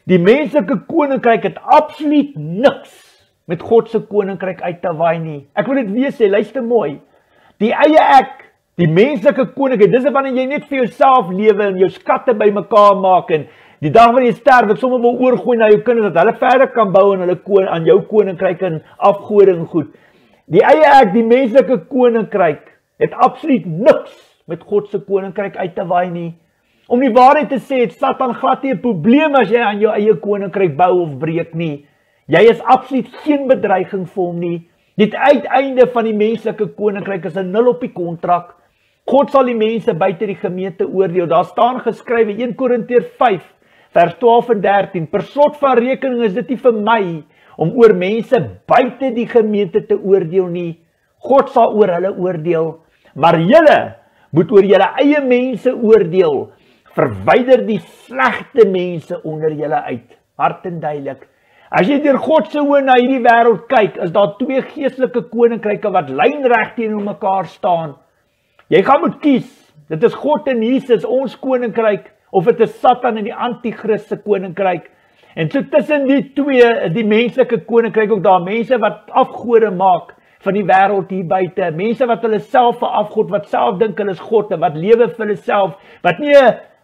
Die menslike koninkryk het absoluut niks met God se koninkryk uit te waai nie. Ek wil dit weer sê, luister mooi. Die eie ek, die menslike koninkryk, dis wanneer jy net vir jouself lewe en jou skatte bymekaar maak en die dag wanneer jy sterf, wat sommer wil oorgooi na jou kinders, dat hulle verder kan bou aan hulle aan jou koninkryk en afgode en goed. Die eie ek, die menslike koninkryk, het absoluut niks met God se koninkryk uit te waai nie. Om die waarheid te sê, het Satan glad nie 'n probleem as jy aan jou eie koninkryk bou of breek nie. Jy is absoluut geen bedreiging vir hom nie. Die uiteinde van die menslike koninkryk is 'n nul op die kontrak. God sal die mense buite die gemeente oordeel. Daar staan geskrywe 1 Korintiërs 5 vers 12 en 13. Per slot van rekening is dit nie vir my om oor mense buite die gemeente te oordeel nie. God sal oor hulle oordeel. Maar julle moet oor julle eie mense oordeel. Verwyder die slegte mense onder julle uit. Hard en duidelik. As jy deur God se oë na hierdie wêreld kyk, is daar twee geestelike koninkryke wat lynreg teenoor mekaar staan. Jy gaan moet kies. Dit is God en Jesus, ons koninkryk, of dit is Satan en die anti-kris se koninkryk. En so tussen die twee, die menslike koninkryk ook daar, mense wat afgode maak van die wêreld hier buite, mense wat hulle self 'n afgod, wat self dink hulle is God en wat lewe vir hulle self, wat nie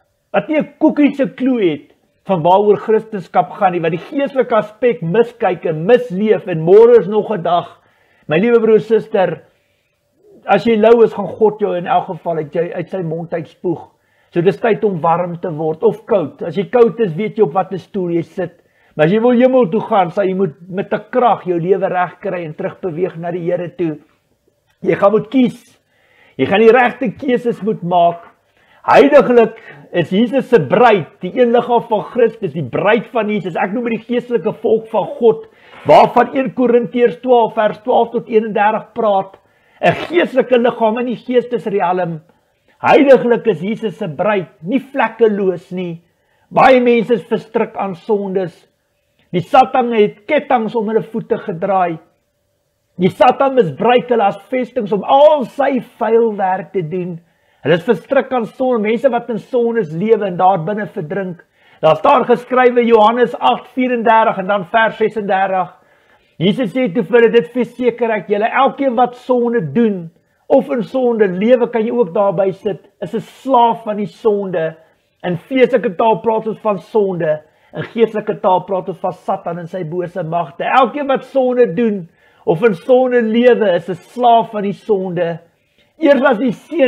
'n koekie se klou het van waaroor Christendom gaan nie, wat die geestelike aspek miskyk en misleef en môre is nog 'n dag. My liewe broer, suster, as jy lou is, gaan God jou in elk geval uit sy mond uitspoeg. So dis tyd om warm te word, of koud. As jy koud is, weet jy op watter stoel jy sit. Maar as jy wil hemel toe gaan, sal jy moet met 'n krag jou lewe reg kry en terugbeweeg na die Here toe. Jy gaan moet kies. Jy gaan die regte keuses moet maak. Heiliglik is Jesus se bruid, die een liggaam van Christus, die bruid van Jesus. Ek noem dit die geestelike volk van God, waarvan 1 Korintiërs 12 vers 12 tot 31 praat. 'n Geestelike liggaam in die geestesrealm. Heiliglik is Jesus se bruid, nie vlekkeloos nie. Baie mense is verstrik aan sondes. Die Satan het kettinge om hulle voete gedraai. Die Satan misbruik hulle as vestings om al sy vuil werk te doen. Hulle is verstrik aan sonde, mense wat in sondes lewe en daar binne verdrink. Daar staan geskrywe Johannes 8:34 en dan vers 36. Jesus sê toe vir hulle, dit verseker ek julle, elkeen wat sonde doen, of in sonde lewe, kan jy ook daarby sit, is 'n slaaf van die sonde. In vleeslike taal praat ons van sonde, in geestelike taal praat ons van Satan en sy bose magte. Elkeen wat sonde doen, of in sonde lewe, is 'n slaaf van die sonde. Eers as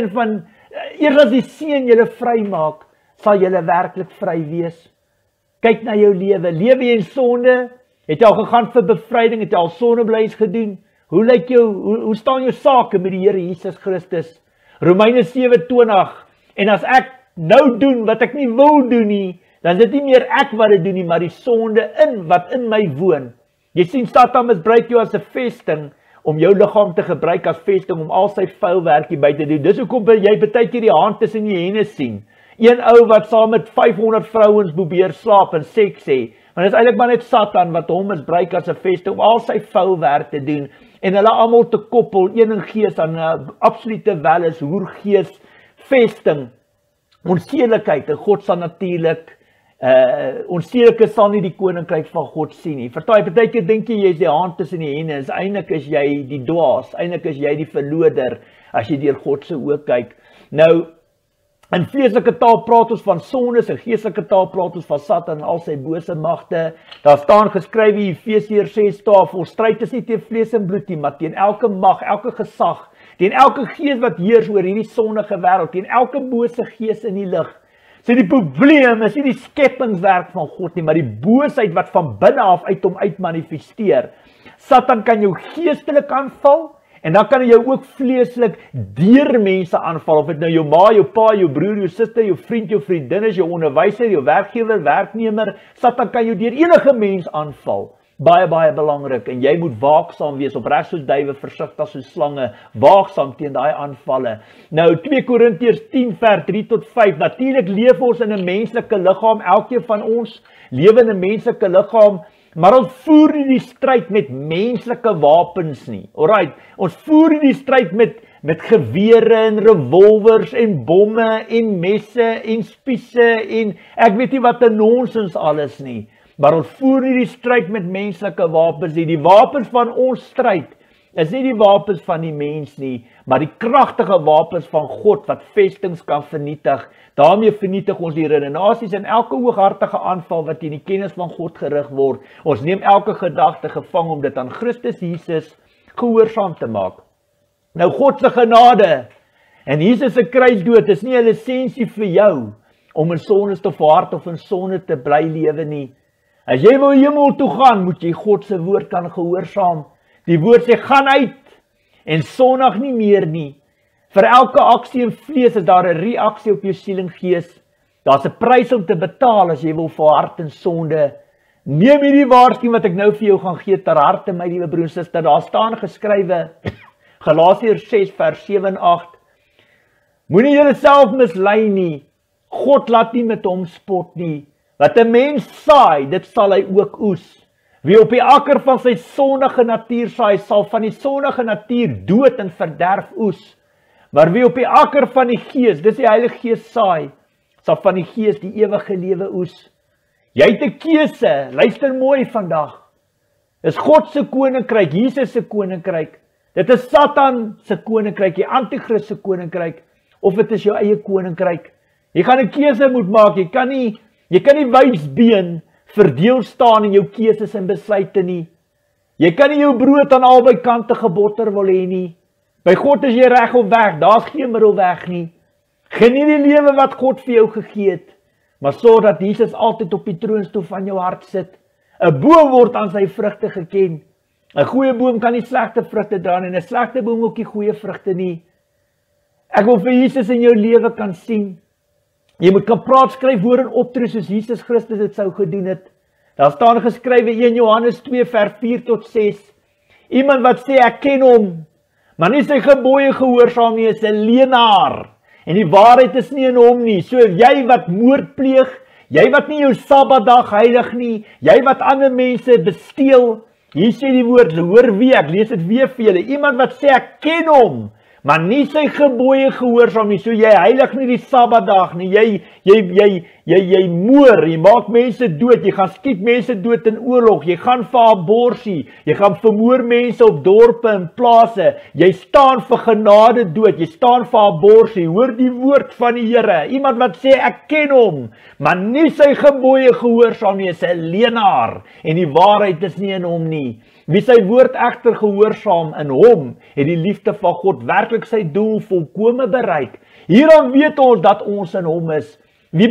die seun julle vry maak, sal julle werklik vry wees. Kyk na jou lewe. Lewe jy in sonde? Het jy al gegaan vir bevryding? Het jy al sondeblyes gedoen? Hoe staan jou sake met die Here Jesus Christus? Romeine 7:20. En as ek nou doen wat ek nie wil doen nie, dan is dit nie meer ek wat dit doen nie, maar die sonde wat in my woon. Jy sien, Satan misbruik jou as 'n vesting, om jou liggaam te gebruik as vesting, om al sy vuil werk hier buite te doen. Dis hoekom jy baie keer die hand tussen die henne sien. Een ou wat saam met 500 vrouens probeer slaap en seks hê. Want dit is eintlik maar net Satan wat hom misbruik as 'n vesting, om al sy vuil werk te doen. En hulle almal te koppel, een in gees aan 'n absolute welis, hoergees, vesting, onsedelikheid, en God sal natuurlik, onsedelike sal nie die koninkryk van God sien nie. Verstaan, baie keer dink jy is die hand tussen die henne, en eintlik is jy die dwaas, eintlik is jy die verloder, as jy deur God se oë kyk. Nou, in vleeslike taal praat ons van sondes, in geestelike taal praat ons van Satan en al sy bose magte. Daar staan geskrywe in Efesiërs 6:12, ons stryd is nie teen vlees en bloed nie, maar teen elke mag, elke gesag, teen elke gees wat heers oor hierdie sondige wêreld, teen elke bose gees in die lig. So die probleem is nie die skepingswerk van God nie, maar die boosheid wat van binne af uit hom uit manifesteer. Satan kan jou geestelik aanval, en dan kan hy jou ook vleeslik deur mense aanval, of dit nou jou ma, jou pa, jou broer, jou suster, jou vriend, jou vriendin is, jou onderwyser, jou werkgewer, werknemer. Satan kan jou deur enige mens aanval. Baie, baie belangrik, en jy moet waaksaam wees, opreg soos duwe, versigtig soos slange, waaksaam teen daai aanvalle. Nou, 2 Korintiërs 10 vers 3 tot 5, natuurlik leef ons in 'n menslike liggaam, elkeen van ons lewe in 'n menslike liggaam, maar ons voer nie die stryd met menslike wapens nie. Alright, ons voer nie die stryd met gewere en revolvers en bomme en messe en spiese en ek weet nie wat 'n nonsens alles nie. maar ons voer nie die stryd met menslike wapens nie. Die wapens van ons stryd is nie die wapens van die mens nie, maar die kragtige wapens van God wat vestings kan vernietig. Daarmee vernietig ons die redenasies en elke hooghartige aanval wat teen die kennis van God gerig word. Ons neem elke gedagte gevang om dit aan Christus Jesus gehoorsaam te maak. Nou God se genade en Jesus se kruisdood is nie 'n lisensie vir jou om in sondes te verhard of in sonde te bly lewe nie. As jy wil hemel toe gaan, moet jy God se woord kan gehoorsaam. Die woord sê, gaan uit en sondig nie meer nie. Vir elke aksie en vlees is daar 'n reaksie op jou siel en gees. Daar's 'n prys om te betaal as jy wil verhard in sonde. Neem hierdie waarskuwing wat ek nou vir jou gaan gee ter harte, my liewe broer en suster. Daar staan geskrywe, Galasiërs 6 vers 7 en 8. Moenie jouself mislei nie. God laat nie met hom spot nie. Wat 'n mens saai, dit sal hy ook oes. Wie op die akker van sy sondige natuur saai, sal van die sondige natuur dood en verderf oes. Maar wie op die akker van die Gees, dis die Heilige Gees saai, sal van die Gees die ewige lewe oes. Jy het 'n keuse, luister mooi vandag. Dis God se koninkryk, Jesus se koninkryk. Dit is Satan se koninkryk, die Antichrist se koninkryk, of dit is jou eie koninkryk. Jy gaan 'n keuse moet maak, jy kan nie wysbeen verdeel staan in jou keuses en besluite nie. Jy kan nie jou brood aan albei kante gebotter wil hê nie. By God is jy reg op weg, daar's geen middelweg nie. Geniet die lewe wat God vir jou gegee het, maar sorg dat Jesus altyd op die troonstoel van jou hart sit. 'n Boom word aan sy vrugte geken. 'n Goeie boom kan nie slegte vrugte dra nie, en 'n slegte boom ook nie goeie vrugte nie. Ek wil vir Jesus in jou lewe kan sien. Jy moet kan praat, skryf, hoor en optree soos Jesus Christus dit sou gedoen het. Daar staan geskrywe 1 Johannes 2 vers 4 tot 6. Iemand wat sê ek ken hom, maar nie sy gebooie gehoorsaam nie, is 'n leienaar. En die waarheid is nie in hom nie. So jy wat moord pleeg, jy wat nie jou Sabbatdag heilig nie, jy wat ander mense besteel. Hier sê die woord, hoor wie, ek lees dit weer vir julle. Iemand wat sê ek ken hom, maar nie sy gebooie gehoorsaam nie. So jy heilig nie die Sabbatdag nie. Jy moor, jy maak mense dood, jy gaan skiet mense dood in oorlog, jy gaan vir aborsie, jy gaan vermoor mense op dorpe en plase. Jy staan vir genade dood, jy staan vir aborsie. Hoor die woord van die Here. Iemand wat sê ek ken hom, maar nie sy gebooie gehoorsaam nie, is 'n leienaar en die waarheid is nie in hom nie. Wie sy woord egter gehoorsaam in hom, het die liefde van God werklik sy doel volkome bereik. Hieraan weet ons dat ons in hom is. Wie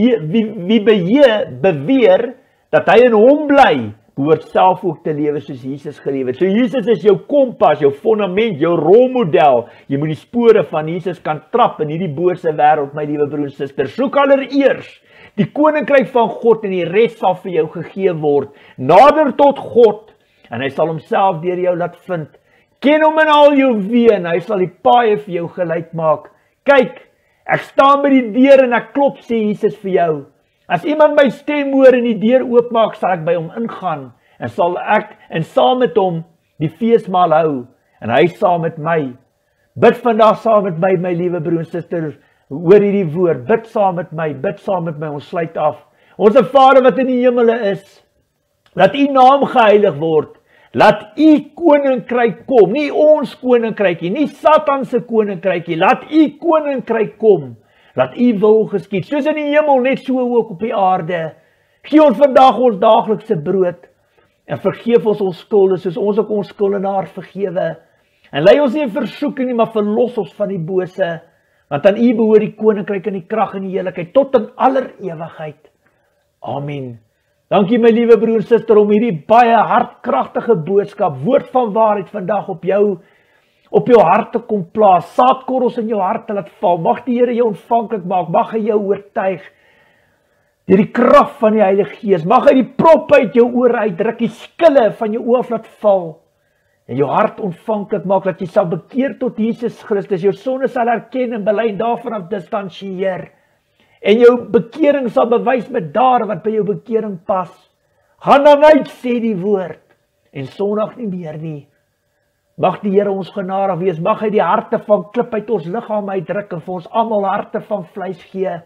beweer dat hy in hom bly, behoort self ook te lewe soos Jesus geleef het. So Jesus is jou kompas, jou fondament, jou rolmodel. Jy moet die spore van Jesus kan trap in hierdie bose wêreld, my liewe broer en suster. Soek allereers die koninkryk van God en die res sal vir jou gegee word. Nader tot God en hy sal homself deur jou laat vind. Ken hom in al jou weë en hy sal die paaie vir jou gelyk maak. Kyk, ek staan by die deur en ek klop, sê Jesus vir jou. As iemand my stem hoor en die deur oopmaak, sal ek by hom ingaan en sal ek en saam met hom die feesmaal hou en hy saam met my. Bid vandag saam met my, my liewe broer en suster. Hoor hierdie woord, bid saam met my, bid saam met my. Ons sluit af. Onse Vader wat in die hemele is, laat u naam geheilig word. Laat u koninkryk kom, nie ons koninkrykie, nie Satan se koninkrykie. Laat u koninkryk kom. Laat u wil geskied, soos in die hemel, net so ook op die aarde. Gee ons vandag ons daaglikse brood en vergeef ons skulde, soos ons ook ons skuldenaar vergewe. En lei ons nie in versoeking nie, maar verlos ons van die bose. Want aan u behoort die koninkryk en die krag en die heerlikheid tot in aller ewigheid. Amen. Dankie my liewe broer en suster om hierdie baie hartkragtige boodskap, woord van waarheid vandag op jou hart te kom plaas, saadkorrels in jou hart te laat val. Mag die Here jou ontvanklik maak, mag hy jou oortuig deur die krag van die Heilige Gees. Mag hy die prop uit jou ore uitdruk, die skille van jou oë laat val en jou hart ontvanklik maak dat jy sal bekeer tot Jesus Christus, jou sonde sal erken en bely en daarvan af distansieer. En jou bekering sal bewys met dade wat by jou bekering pas. Gaan dan uit, sê die woord, en sondig nie meer nie. Mag die Here ons genadig wees, mag hy die harte van klip uit ons liggaam uitdruk en vir ons almal harte van vleis gee.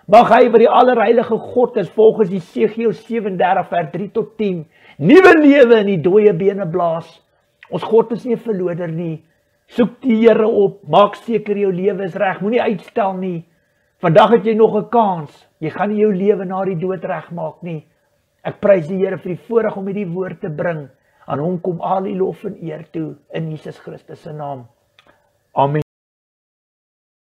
Mag hy wat die allerheilige God is, volgens Jesegiel 37 vers 3 tot 10, nuwe lewe in die dooie bene blaas. Ons God is nie 'n verloder nie. Soek die Here op, maak seker jou lewe is reg, moenie uitstel nie. Vandag het jy nog 'n kans. Jy gaan nie jou lewe na die dood regmaak nie. Ek prys die Here vir die voorreg om hierdie woord te bring. Aan hom kom al die lof en eer toe in Jesus Christus se naam. Amen.